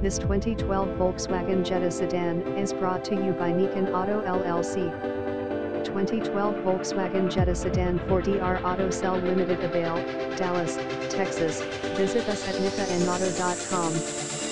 This 2012 Volkswagen Jetta sedan is brought to you by Nikon Auto LLC. 2012 Volkswagen Jetta sedan for DR Auto Sell Limited, Avail, Dallas, Texas. Visit us at nikaandauto.com.